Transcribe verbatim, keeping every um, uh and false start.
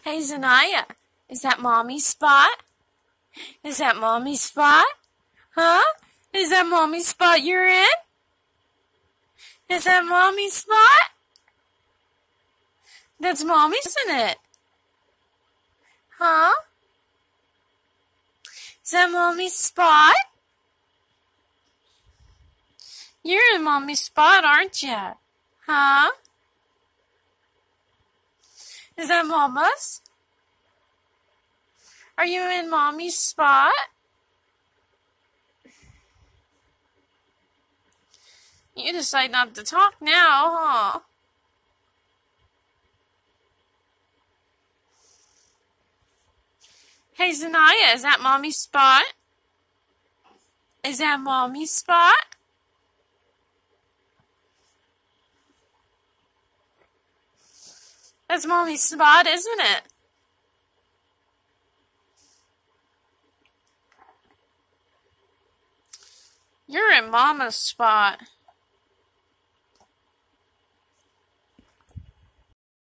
Hey, Zanaya, is that Mommy's spot? Is that Mommy's spot? Huh? Is that Mommy's spot you're in? Is that Mommy's spot? That's Mommy's, isn't it? Huh? Is that Mommy's spot? You're in Mommy's spot, aren't you? Huh? Is that Mama's? Are you in Mommy's spot? You decide not to talk now, huh? Hey, Zanaya, is that Mommy's spot? Is that Mommy's spot? That's Mommy's spot, isn't it? You're in Mama's spot.